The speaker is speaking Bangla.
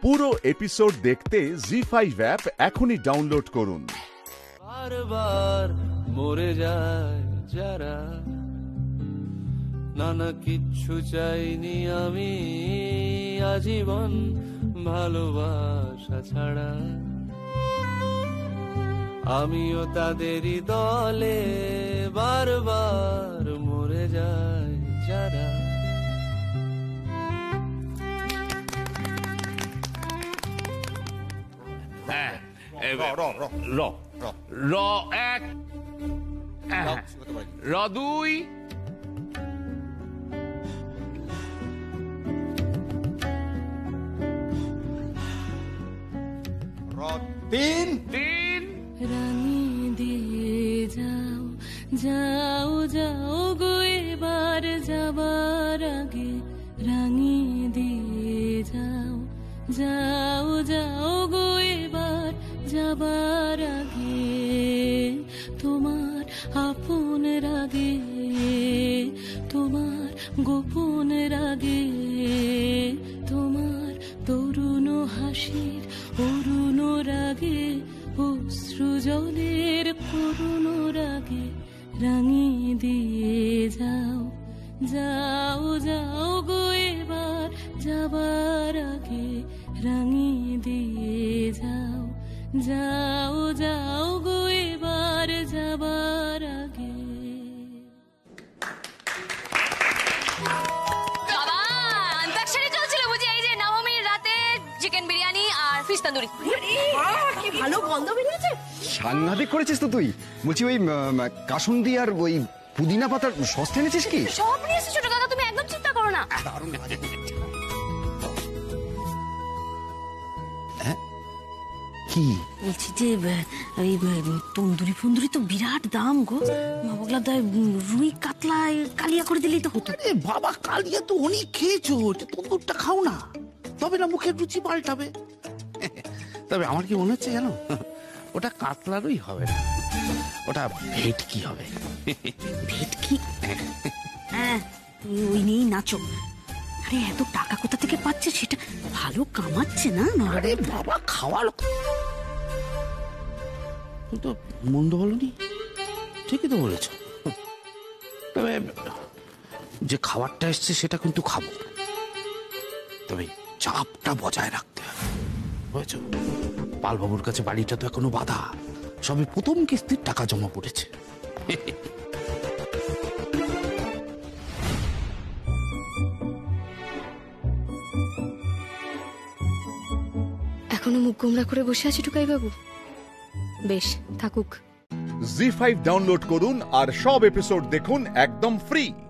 পুরো এপিসোড দেখতে জি5 অ্যাপ এখনই ডাউনলোড করুন। বারবার মরে যায় যারা, নানা কিচ্ছু চাইনি আমি আজীবন ভালোবাসা ছাড়া। আমিও তাদেরই দলে বারবার মরে যায় যারা। র এক, র দুই, তিন। রাঙিয়ে দিয়ে যাও যাও যাও গো এবার যাবার আগে, রাঙিয়ে দিয়ে যাও যাও যাও গো এবার যাবার আগে। তোমার আপন রাগে, তোমার গোপন রাগে, তোমার তরুণ হাসির অরুণ রাগে, অশ্রু জলের করুণ রাগে রাঙিয়ে দিয়ে যাও যাও যাও গো এবার যাবার আগে, রাঙিয়ে দিয়ে যাও যাও যাও গো এবার যাবার আগে। বাবা, অন্তাক্ষরী চলছিল বুঝি? এই যে নবমীর রাতে চিকেন বিরিয়ানি আর ফিশ তন্দুরি। কি ভালো গন্ধ বেরিয়েছে। সাংঘাতিক করেছিস তো তুই। বলছি ওই কাসুন্দি আর ওই পুদিনা পাতার সস এনেছিস কি? সব নিয়ে এসেছো ছোট কাকা, তুমি একদম চিন্তা করো না। কি বলছি যে ওই তন্দুরি ফন্দুরি তো বিরাট দাম গো। বাবাগুলা রুই কাতলা কালিয়া করে দিলেই তো হতো। আরে বাবা, কালিয়া তো অনেক খেয়েছো, তন্দুরটা খাও না, তবে না মুখের রুচি পাল্টাবে। তবে আমার কি মনে হচ্ছে জানো, ওটা কাতলারই হবে না, ওটা ভেটকি হবে। ভেটকি? হ্যাঁ, তুমি ওই নিয়েই নাচো। আরে এত টাকা কোথা থেকে পাচ্ছে, সেটা ভালো কামাচ্ছে না? আরে বাবা, খাওয়ালো তো মন্দ বলনি, ঠিকই তো বলেছ। তবে যে খাবারটা এসছে সেটা কিন্তু খাবো, তবে চাপটা বজায় রাখতে হবে, বুঝেছো? পালবাবুর কাছে বাড়িটা তো এখনো বাধা, সবে প্রথম কিস্তির টাকা জমা পড়েছে। এখনো মুখ গোমরা করে বসে আছি টুকাই বাবু? বেশ, থাকুক। জি5 ডাউনলোড করুন আর সব এপিসোড দেখুন একদম ফ্রি।